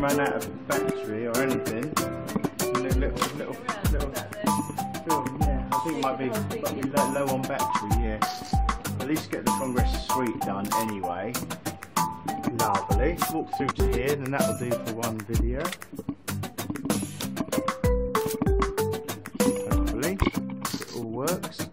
run out of battery or anything. Little film, yeah. I think it might be low on battery, yeah. At least get the Congress suite done anyway. Lovely. Walk through to here, and that'll do for one video. Hopefully, it all works.